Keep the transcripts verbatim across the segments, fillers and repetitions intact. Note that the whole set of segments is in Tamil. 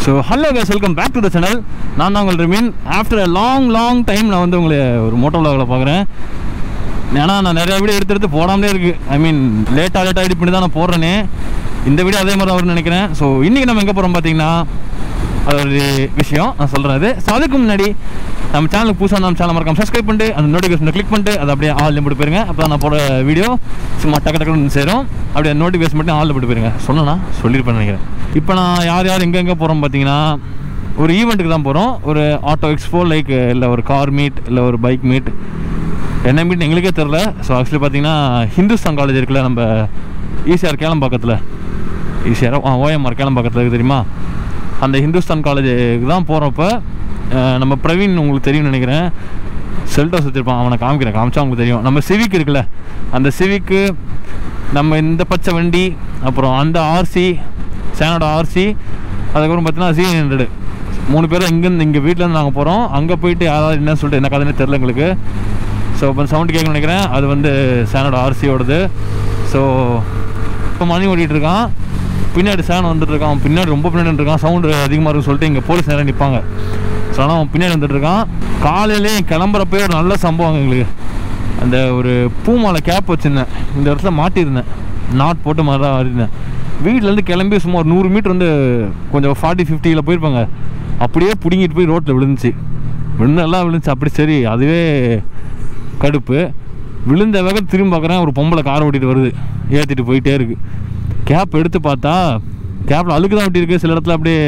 So hello guys, welcome back to the channel. நான் தான் உங்கள் Rimin. After a long long time நான் வந்து உங்களை ஒரு மோட்டோ விலாகில் பார்க்குறேன். ஏன்னா நான் நிறையா வீடியோ எடுத்து எடுத்து போடாமலே இருக்குது. ஐ மீன் லேட்டாக லேட்டாக எடிட் பண்ணி தான் நான் போடுறேனே. இந்த வீடியோ அதே மாதிரி தான் வரும்னு நினைக்கிறேன். ஸோ இன்றைக்கி நம்ம எங்கே போகிறோம் பார்த்தீங்கன்னா, அது ஒரு விஷயம் நான் சொல்கிறேன். அது ஸோ அதுக்கு முன்னாடி நம்ம சேனலுக்கு புதுசாக நம்ம சேனல் மறக்காம சப்ஸ்கிரைப் பண்ணிட்டு அந்த நோட்டிஃபிகேஷனை கிளிக் பண்ணிட்டு அதை அப்படியே ஆளில் போட்டு போயிருங்க. அப்போ தான் நான் போகிற வீடியோ சும்மா டக்கு டக்குன்னு சேரும். அப்படியே நோட்டிஃபிகேஷன் மட்டும் ஆளில் போட்டு போயிருங்க. சொன்னா சொல்லியிருப்பேன் நினைக்கிறேன். இப்போ நான் யார் யார் எங்கெங்கே போகிறோம் பார்த்தீங்கன்னா, ஒரு ஈவெண்ட்டுக்கு தான் போகிறோம். ஒரு ஆட்டோ எக்ஸ்போ லைக், இல்லை ஒரு கார் மீட், இல்லை ஒரு பைக் மீட், என்ன மீட் எங்களுக்கே தெரில. ஸோ ஆக்சுவலி பார்த்தீங்கன்னா ஹிந்துஸ்தான் காலேஜ் இருக்குல்ல, நம்ம ஈசிஆர் கேளம்பாக்கத்தில், ஈசிஆர் ஆ ஓஎம்ஆர் கேளம்பாக்கத்தில் இருக்குது தெரியுமா, அந்த ஹிந்துஸ்தான் காலேஜுக்கு தான் போகிறப்ப நம்ம பிரவீன் உங்களுக்கு தெரியும்னு நினைக்கிறேன், செல்டோஸ் வச்சுருப்பான். அவனை காமிக்கிறேன், காமிச்சா அவங்களுக்கு தெரியும். நம்ம சிவிக் இருக்குல்ல, அந்த சிவிக்கு நம்ம இந்த பச்சை வண்டி, அப்புறம் அந்த ஆர்சி சேனோட ஆர்சி, அதுக்கப்புறம் பார்த்தீங்கன்னா சி ஹண்ட்ரடு, மூணு பேரும் இங்கேருந்து இங்கே வீட்டிலேருந்து நாங்கள் போகிறோம். அங்கே போயிட்டு யாராவது என்ன சொல்லிட்டு என்ன கதைன்னு தெரில எங்களுக்கு. ஸோ இப்போ சவுண்டு கேட்கணும்னு நினைக்கிறேன். அது வந்து சேனோட ஆர்சியோடது. ஸோ இப்போ மணி ஓடிட்டுருக்கான், பின்னாடி சேன் வந்துட்டுருக்கான். அவன் பின்னாடி ரொம்ப பின்னாடி இருக்கான், சவுண்டு அதிகமாக இருக்குன்னு சொல்லிட்டு இங்கே போலீஸ் நேரம் நிற்பாங்க. ஸோ ஆனால் அவன் பின்னாடி வந்துட்டுருக்கான். காலையிலே கிளம்புறப்பே ஒரு நல்ல சம்பவம் எங்களுக்கு. அந்த ஒரு பூமாலை கேப் வச்சுருந்தேன், இந்த இடத்துல மாட்டியிருந்தேன், நாட் போட்டு மாதிரி தான் இருந்தேன். வீட்டிலேருந்து கிளம்பி சும்மா ஒரு நூறு மீட்டர் வந்து கொஞ்சம் ஃபார்ட்டி ஃபிஃப்டியில் போயிருப்பாங்க. அப்படியே பிடிங்கிட்டு போய் ரோட்டில் விழுந்துச்சு. விழுந்தெல்லாம் விழுந்துச்சு அப்படி. சரி, அதுவே கடுப்பு. விழுந்த வேக திரும்பி பார்க்குறேன், ஒரு பொம்பளை காரை ஓட்டிகிட்டு வருது, ஏற்றிட்டு போயிட்டே இருக்குது. கேப் எடுத்து பார்த்தா கேப்பில் அழுக்கு தான் ஒட்டியிருக்கு, சில இடத்துல அப்படியே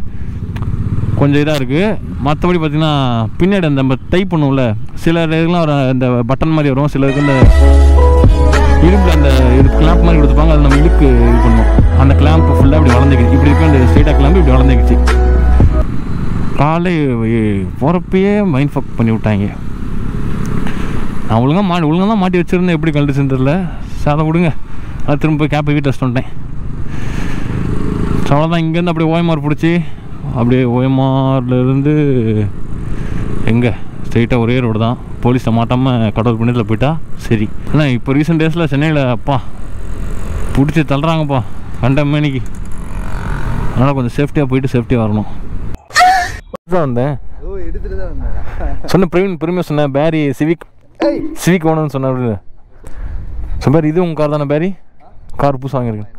கொஞ்சம் இதாக இருக்குது. மற்றபடி பார்த்திங்கன்னா பின்னாடி அந்த நம்ம டைப் பண்ணுவோம்ல, சில இதுலாம் ஒரு அந்த பட்டன் மாதிரி வரும், சிலருக்கு இந்த இரும்பில் அந்த இது கிளாம்ப் மாதிரி கொடுத்துப்பாங்க, அது நம்ம இழுக்கு இது பண்ணுவோம். அந்த கிளாம்ப் ஃபுல்லாக இப்படி வளர்ந்துக்கிச்சு, இப்படி இருக்க அந்த ஸ்ட்ரெயிட்டாக கிளாம்பு இப்படி வளர்ந்துக்கிச்சு. காலை போகிறப்பயே மைண்ட் ஃபக் பண்ணி விட்டாங்க. நான் ஒழுங்காக மாட்டி ஒழுங்காக தான் மாட்டி வச்சுருந்தேன், எப்படி கழட்டுச்சுன்னு தெரியல. சாதம் கொடுங்க, அதை திரும்ப போய் கேப்பை வீட்டில் வச்சுட்டு வந்துட்டேன். ஸோ அவ்வளோதான். இங்கேருந்து அப்படியே ஓஎம்ஆர் பிடிச்சி அப்படியே ஓஎம்ஆர்லேருந்து எங்கே ஸ்ட்ரெயிட்டாக ஒரே ரோடு தான். போலீஸை மாட்டாமல் கடவுள் புண்ணியத்தில் போயிட்டா சரி. ஆனால் இப்போ ரீசெண்ட் டேஸில் சென்னையில் அப்பா பிடிச்சி தள்ளுறாங்கப்பா கண்ட மேனிக்கு. அதனால் கொஞ்சம் சேஃப்டியாக போயிட்டு சேஃப்டியாக வரணும். தான் வந்தேன் சொன்ன பிரவீன் பெருமையாக சொன்னேன். பேரி சிவிக் சிவிக் வேணும்னு சொன்னேன் அப்படின்னு. ஸோ பேர் இது உங்கள் கார் தானே? பேரி கார் புதுசாக வாங்கியிருக்கேன்.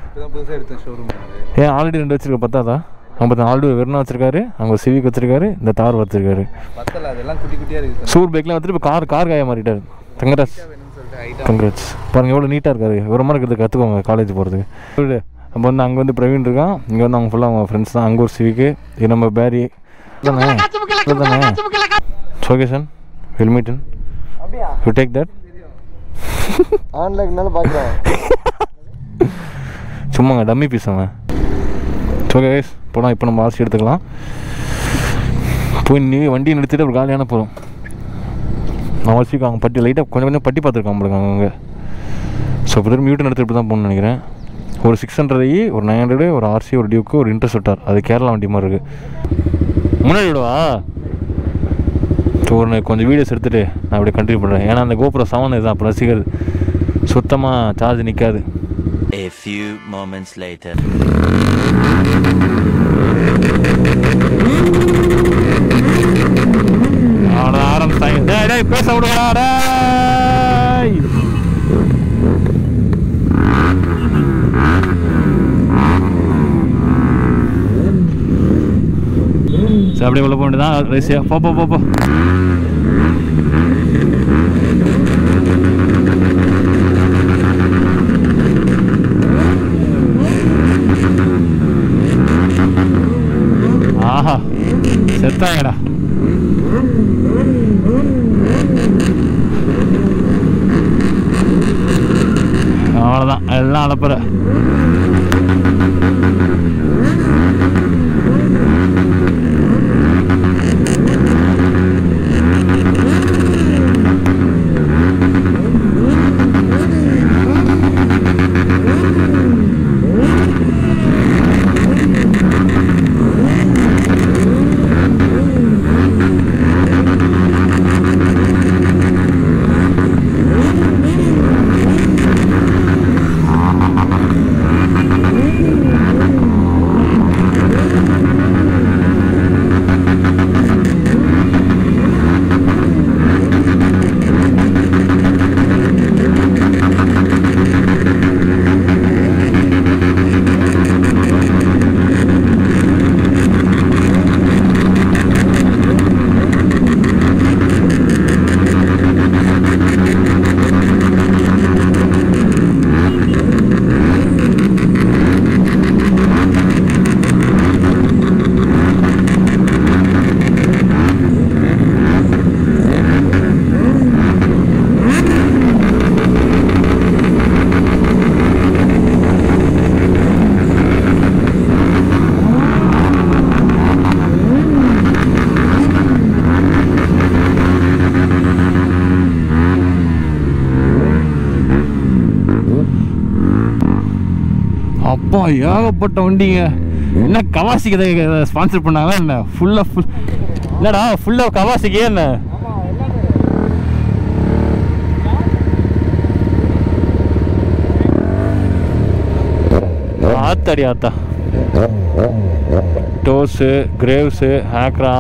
ஏன் ஆல்ரெடி ரெண்டு வச்சுருக்க பத்தாதா? அவங்க ஆல்ரெடி வெறும் வச்சிருக்காரு, அவங்க சிவிக் வச்சிருக்காரு, இந்த தார் வச்சிருக்காரு, சூர் பைக்லாம் வச்சுட்டு இப்போ கார் கார் காய மாறிட்டாரு. கங்கராஜ் கங்கராஜ் பாருங்கள் எவ்வளோ நீட்டாக இருக்காரு. விவரமாக இருக்கிறது கற்றுக்கோங்க காலேஜ் போகிறதுக்கு. நம்ம வந்து அங்கே வந்து பிரவீன் இருக்கான், இங்கே வந்து அவங்க ஃபுல்லாக அவங்க ஃப்ரெண்ட்ஸ் தான். அங்கே ஒரு சிவிக்கு, இது நம்ம பேரி தானே தானே சோகேஷன் ஹெல்மெட்டன் யூ டேக் தட் ஆன்லைன்னால பார்க்குறேன். சும்மாங்க டம்மி பீஸ் அவன். ஓகே கைஸ், போனால் இப்போ நம்ம ஆர்சி எடுத்துக்கலாம். போய் நீ வண்டியை நிறுத்திட்டு ஒரு காலியான போகிறோம். நான் ஆர்சிக்கு அவங்க பட்டி லைட்டாக கொஞ்சம் கொஞ்சம் பட்டி பார்த்துருக்கான் நம்மளுக்கு அங்கே. ஸோ இப்போ திரும்ப யூட்டன் எடுத்துகிட்டு தான் போகணுன்னு நினைக்கிறேன். ஒரு சிக்ஸ் ஹண்ட்ரட் ஐ, ஒரு நைன் ஹண்ட்ரடு, ஒரு ஆர்சி, ஒரு டியூக்கு, ஒரு இன்டர்செப்டார். அது கேரளா வண்டி மாதிரி இருக்குது. முன்னாடி விடுவா. ஸோ ஒரு கொஞ்சம் வீடியோஸ் எடுத்துகிட்டு நான் அப்படியே கண்டினியூ பண்ணுறேன். ஏன்னா அந்த கோபுரம் செவன் இதுதான் அப்போ ரசிகர் சுத்தமாக சார்ஜ் நிற்காது. A few moments later. ஆட ஆரம்பிச்சாங்க. டேய் டேய் பேச விடுங்கடா டேய். சரி அப்படியே உள்ள போக வேண்டியதான் ரைஸியா. போ போ போ போ. ஆஹா செத்தாங்கடா. அவ்வளோதான், எல்லாம் அனுப்புற. ஏகப்பட்ட வண்டிங்க. என்ன கவாசிக்கு இதை ஸ்பான்சர் பண்ணாங்களா என்ன? ஃபுல்லாக ஃபுல் என்னடா ஃபுல்லாக கவாசிக்கே என்ன? ஆத்தாடி ஆத்தா. டோஸு, கிரேவ்ஸு, ஆக்ரா,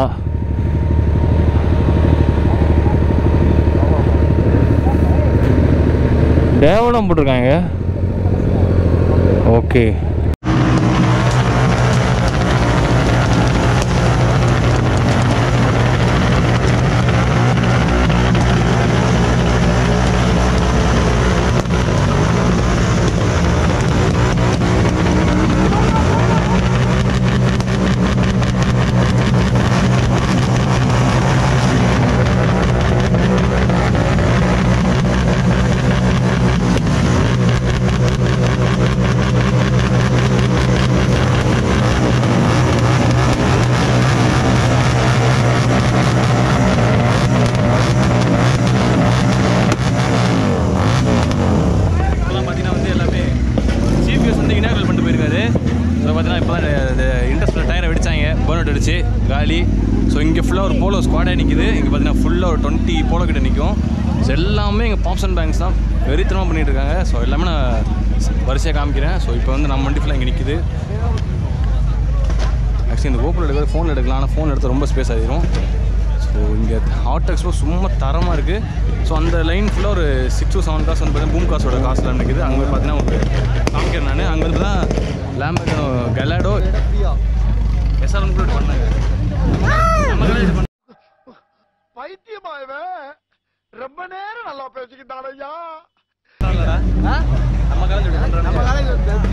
டேவனம் போட்டிருக்காங்க. ஓகே, காலி. ஸோ இங்கே ஃபுல்லாக ஒரு போலோ ஸ்குவாடாக நிற்கிது. இங்கே பார்த்தீங்கன்னா ஃபுல்லாக ஒரு டுவெண்ட்டி போலோ கிட்ட நிற்கும். ஸோ எல்லாமே இங்கே பாப்ஸ் பேங்க்ஸ் தான் வெறித்தனமாக பண்ணிகிட்டு இருக்காங்க. ஸோ எல்லாமே நான் வரிசையாக காமிக்கிறேன். ஸோ இப்போ வந்து நம்ம வண்டி ஃபுல்லாக இங்கே நிற்கிது. ஆக்சுவலி இந்த கோபுரம் எடுக்கிறது ஃபோனில் எடுக்கலாம், ஆனால் ஃபோன் எடுத்து ரொம்ப ஸ்பேஸ் ஆகிடும். ஸோ இங்கே ஹாட் எக்ஸ்போ சும்மா தரமாக இருக்குது. ஸோ அந்த லைன் ஃபுல்லாக ஒரு சிக்ஸ் டு செவன் காசு வந்து பார்த்தீங்கன்னா பூம் காசோட காசுலாம் நிற்குது. அங்கே போய் பார்த்தீங்கன்னா உங்களுக்கு காமிக்கிறேன் நான். அங்கே வந்து தான் லேம்பர்கினோ கலாடோ எஸ்ஆர் இன்க்ளூட் பண்ணாங்க. பைத்தியமாயவன் ரொம்ப நேரம் நல்லா பேசிக்கிட்டான் ஐயா. நம்ம காலேஜ் நம்ம காலேஜ்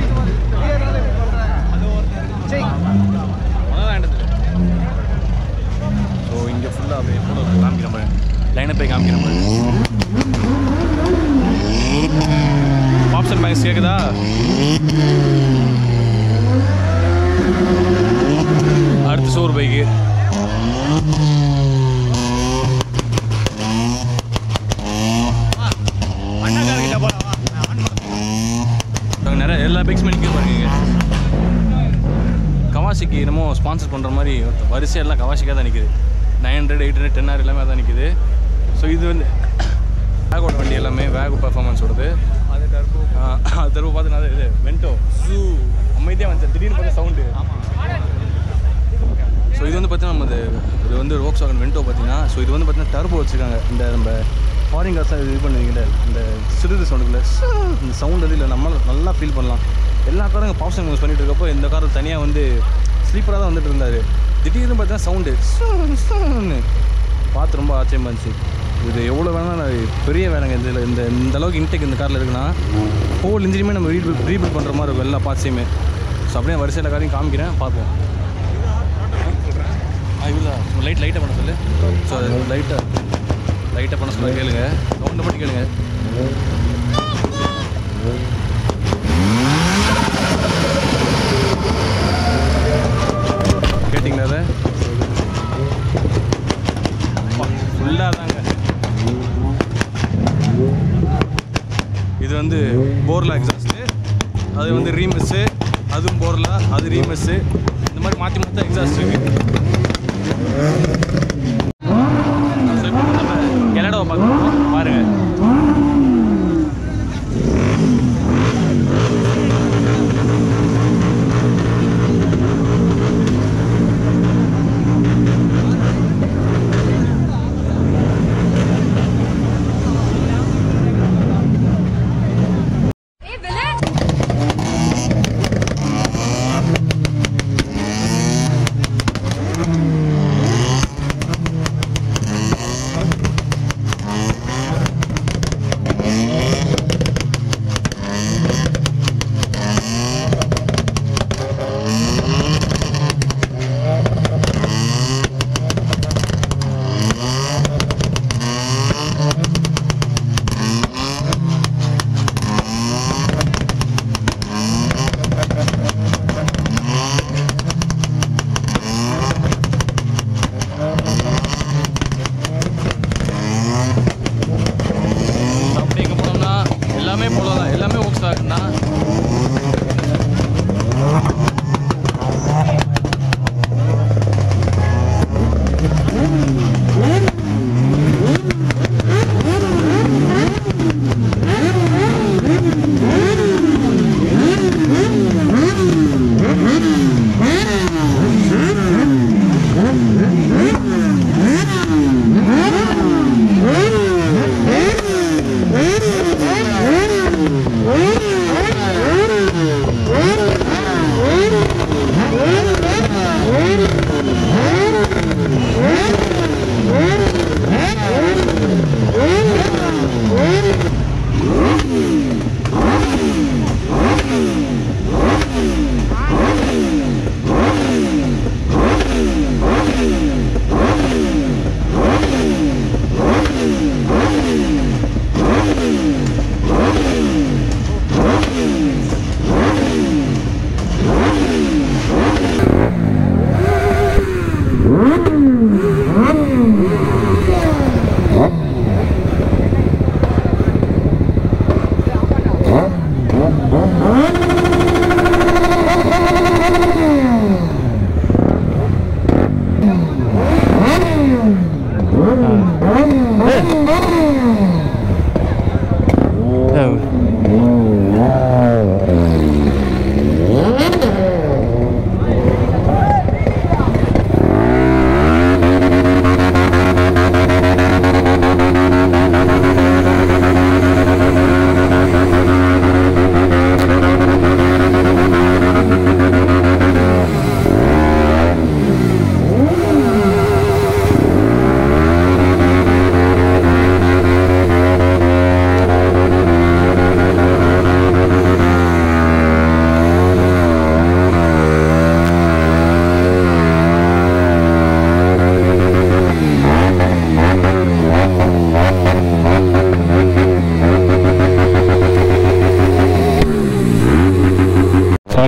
ஸோ இங்கே ஃபுல்லாக அப்படியே ஃபோட்டோ காமிக்கிற மாதிரி லைனை போய் காமிக்கிற மாதிரி பாப்ஸ் பேங்க்ஸ் கேட்குதா? அடுத்து சோறு பைக்கு நிறைய எல்லா பைக்ஸுமே நிற்க பாருங்க. கவாசிக்கு என்னமோ ஸ்பான்சர் பண்ணுற மாதிரி வரிசை எல்லாம் கவாசிக்காக தான் நிற்குது. Nine hundred eight hundred ten R எல்லாமே தான் நிற்குது. ஸோ இது வந்து வேகோட வண்டி எல்லாமே வேகோ பர்ஃபார்மன்ஸோடது. அது டர்போ அது டர்போ பார்த்தீங்கன்னா இது வென்டோ ஸூ அமைதியாக வந்து திடீர்னு பார்த்தா சவுண்டு. ஸோ இது வந்து பார்த்தீங்கன்னா நம்ம இது வந்து வோக்ஸ் வாகன் வென்டோ பார்த்தீங்கன்னா. ஸோ இது வந்து பார்த்தீங்கன்னா டர்போ வச்சுருக்காங்க. இந்த நம்ம ஃபாரின் கார்ஸ்லாம் இது பண்ணுவீங்கல்ல, இந்த சிறிது சவுண்டுக்குள்ள இந்த சவுண்ட் வந்து இல்லை நம்மளால் நல்லா ஃபீல் பண்ணலாம். எல்லா காரும் இங்கே பாப்ஸ் யூஸ் பண்ணிட்டு இருக்கப்போ இந்த கார் தனியாக வந்து ஸ்லீப்பராக தான் வந்துட்டு இருந்தார். திடீர்னு பார்த்தீங்கன்னா சவுண்டு பார்த்து ரொம்ப ஆச்சரியமாக இருந்துச்சு. இது எவ்வளோ வேணால் பெரிய வேலைங்க. இதில் இந்த இந்த அளவுக்கு இன்டெக் இந்த காரில் இருக்குன்னா ஹோல் இன்ஜினியுமே நம்ம ரீபில் ரீபில் பண்ணுற மாதிரி இருக்கும் எல்லா பார்ட்ஸையுமே. ஸோ அப்படியே வரிசையில் காரையும் காமிக்கிறேன், பார்ப்போம். இல்லை லைட் லைட்டாக பண்ண சொல்லு. ஸோ லைட்டாக லைட்டாக பண்ண சொல்ல கேளுங்க, சவுண்டை மட்டும் கேளுங்க. கேட்டிங்களா? அதை ஃபுல்லாக தாங்க. இது வந்து போர்லா எக்ஸாஸ்ட்டு, அது வந்து ரீமெஸ்ஸு, அதுவும் போர்லா, அது ரீமெஸ்ஸு, இந்த மாதிரி மாற்றி மாற்றி எக்ஸாஸ்ட் இருக்குது. கனடாவை பார்க்கணும் பாருங்கள்.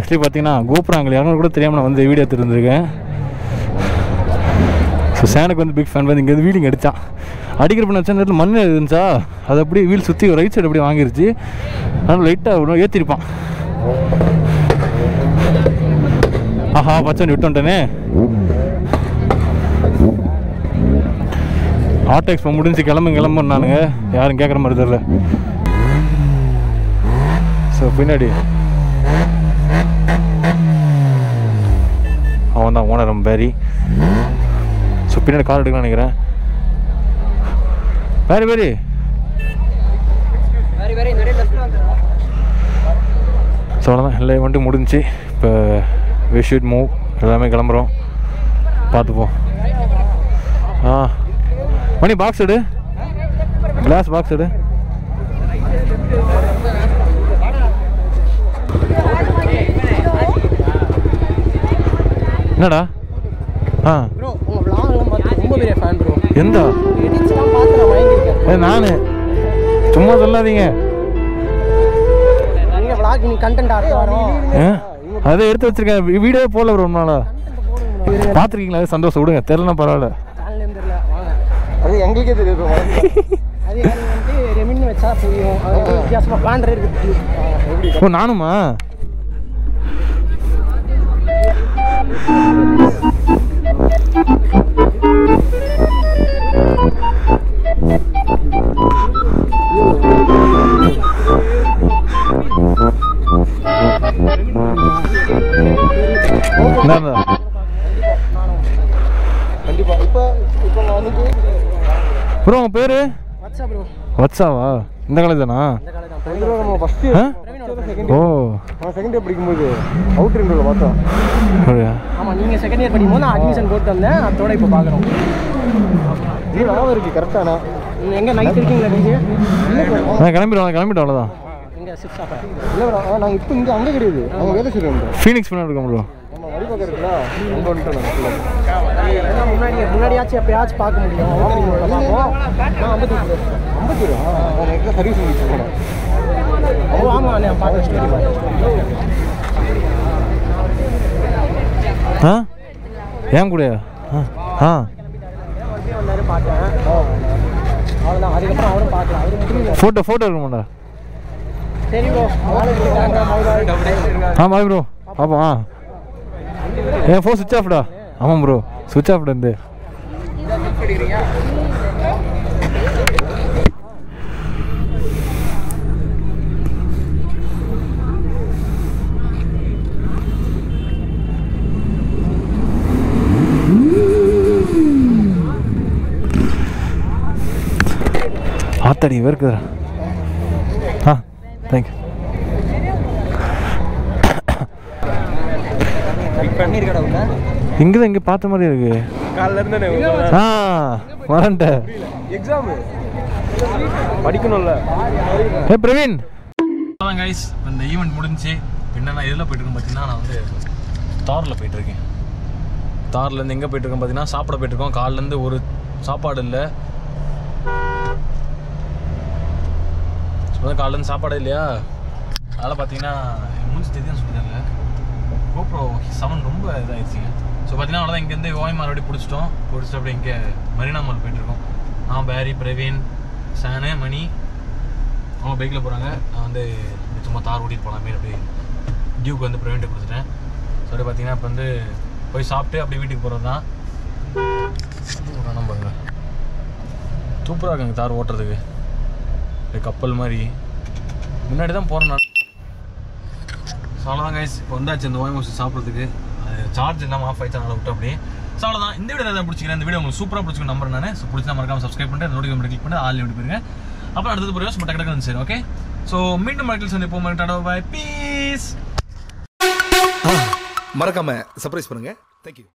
ஆக்சுவலி பார்த்தீங்கன்னா கோபுரம் அங்கே இறங்க கூட தெரியாமல் நான் வந்து வீடியோ எடுத்துட்டு இருந்திருக்கேன். ஸோ சேனுக்கு வந்து பிக் ஃபேன் வந்து இங்கே வந்து வீலிங் அடித்தான். அடிக்கிற பண்ண வச்சா நேரத்தில் மண் இருந்துச்சா அது அப்படியே வீல் சுற்றி ரைட் சைடு அப்படியே வாங்கிருச்சு. அதனால் லைட்டாக ஏற்றிருப்பான். ஆஹா பச்சை விட்டு வந்துட்டேனே. ஆட்டோ எக்ஸ்போ முடிஞ்சு கிளம்பு கிளம்புன்னு நானுங்க யாரும் கேட்குற மாதிரி தெரியல. ஸோ பின்னாடி அவன் தான் ஓனர் பேரி. ஸோ பின்னாடி கார் எடுக்கலாம்னு நினைக்கிறேன். பேரி பேரி ஸோ அவ்வளோதான் எல்லா வண்டி முடிஞ்சிச்சு. இப்போ வி ஷுட் மூவ். எல்லாமே கிளம்புறோம். பார்த்துப்போம். ஆ மணி பாக்ஸ் எடு, கிளாஸ் பாக்ஸ் எடு. என்னடா? ஆ ப்ரோ உங்க vlogலாம் பார்த்து ரொம்ப பெரிய ஃபேன் ப்ரோ. எந்த எடிட்ஸ்லாம் பார்த்து நான் வாங்கியிருக்கேன். ஏ நானு சும்மா சொல்லாதீங்க. நீங்க vlog நீ கண்டென்ட் ஆர்ட் வரோம். அதை எடுத்து வச்சிருக்கேன். வீடியோ போடல ப்ரோ. ஒன்னால பார்த்துருக்கீங்களா? அது சந்தோஷம் விடுங்க. தெரியலனா பரவாயில்ல. சேனல் தெரியல வாங்க. அது எங்களுக்கே தெரியும். அது வந்து ரெமின் வச்சா புரியும். அது வித்தியாசமா பிளான்டர் இருக்கு. எப்படி ஓ நானுமா? கண்டிப்பா இப்போ இப்போ நான் ப்ரோ உங்க பேரு வாட்ஸ்அப் ப்ரோ. வட்சாவா? இந்த காலேஜ் தானா? இந்த காலேஜ் தான். நம்ம ஃபர்ஸ்ட் ஓ நான் செகண்ட் இயர் படிக்கும்போது அவுட் ரிங்கில் பார்த்தோம். ஆமா நீங்க செகண்ட் இயர் படிக்கும்போது நான் அட்மிஷன் போட்டு வந்தேன். அதோட இப்போ பார்க்குறோம். இது நல்லா இருக்கு கரெக்டானா. நீங்க எங்க நைட் இருக்கீங்களா நீங்க? நான் கிளம்பிடுவோம் கிளம்பிட்டோம் அவ்வளோதான். எங்க சிக்ஸ் ஆஃப் இல்லை நாங்கள் இப்போ இங்கே அங்கே கிடையாது. அவங்க வேலை செய்யறோம். ஃபீனிக்ஸ் பண்ண இருக்கோம் ப்ரோ. நம்ம வழி பக்கம் இருக்குல்ல அங்கே வந்துட்டோம். முன்னாடி முன்னாடியாச்சும் எப்பயாச்சும் பார்க்க முடியும். நான் ஐம்பத்தி ஐம்பத்தி ரூபா நான் எங்கே சர்வீஸ் முடிச்சு போனேன். ஓ ஆமாம் நான் பார்க்க ஸ்டோரி ஆ ஏன் கூடயா? ஆ ஆ வந்தாரு பார்த்தேன். அவ்வளோதான். அதுக்கப்புறம் அவரும் பார்க்கல. அவரு மட்டும் ஃபோட்டோ ஃபோட்டோ இருக்க மாட்டா? சரி ப்ரோ. ஆ பாய் ப்ரோ. பாப்பா ஆ ஏன் ஃபோன் சுவிட்ச் ஆஃப்டா? ஆமாம் ப்ரோ சுவிட்ச் ஆஃப்டா இருந்து. ஆத்தாடி இருக்குதா? ஆ தேங்க்யூ. பண்ணிருக்கடா உள்ள இங்கே தான் இங்கே பார்த்த மாதிரி இருக்கு. காலைல இருந்து ஆ வரேன்ட்டேன். எக்ஸாம் படிக்கணும்ல. ஏ பிரவீன் அதான் கைஸ் இந்த ஈவெண்ட் முடிஞ்சு என்ன நான் எதில் போயிட்டுருக்கேன் பார்த்தீங்கன்னா நான் வந்து தாரில் போயிட்டுருக்கேன். தார்லேருந்து எங்கே போயிட்டுருக்கேன் பார்த்தீங்கன்னா சாப்பிட போயிட்டுருக்கோம். காலிலேருந்து ஒரு சாப்பாடு இல்லை. காலிலேருந்து சாப்பாடு இல்லையா? அதனால் பார்த்தீங்கன்னா மூஞ்சி தெரியும் சொல்லிட்டாங்க. கோப்ரோ செவன் ரொம்ப இதாகிடுச்சிங்க. ஸோ பார்த்தீங்கன்னா அவ்வளோதான். இங்கேருந்து ஓய்மார் அப்படி பிடிச்சிட்டோம். பிடிச்சிட்டு அப்படியே இங்கே மரீனா மால் போயிட்டுருக்கோம். நான் பேரி பிரவீன் சானு மணி அவங்க பைக்கில் போகிறாங்க. நான் வந்து சும்மா தார் ஓட்டிட்டு போகலாமே அப்படி டியூக்கு வந்து பிரவீன்ட்டு கொடுத்துட்டேன். ஸோ அப்படி பார்த்தீங்கன்னா இப்போ வந்து போய் சாப்பிட்டு அப்படியே வீட்டுக்கு போகிறது தான். நம்புங்க சூப்பராக இருக்குங்க தார் ஓட்டுறதுக்கு. கப்பல் மாதிரி முன்னாடி தான் போகிறேன் நான். ஸோ அவ்வளோதான் கைஸ் இப்போ வந்தாச்சு இந்த ஓய்மோஸ் சாப்பிட்றதுக்கு. அது சார்ஜ் இல்லாமல் ஆஃப் ஆயிடுச்சு அதனால் விட்டு அப்படியே. ஸோ அவ்வளோதான். இந்த வீடியோ எதாவது பிடிச்சிக்கிறேன். இந்த வீடியோ உங்களுக்கு சூப்பராக பிடிச்சிக்க நம்பர் நான். ஸோ பிடிச்சா மறக்காம சப்ஸ்கிரைப் பண்ணிட்டு நோட்டிஃபிகேஷன் கிளிக் பண்ணி ஆல் விட்டு போயிருங்க. அப்புறம் அடுத்தது போய் சும்மா டக்கு டக்குன்னு சரி ஓகே. ஸோ மீண்டும் மறக்கல் சொல்லி போக டாடா பை பீஸ். மறக்காம சர்ப்ரைஸ் பண்ணுங்க. தேங்க்யூ.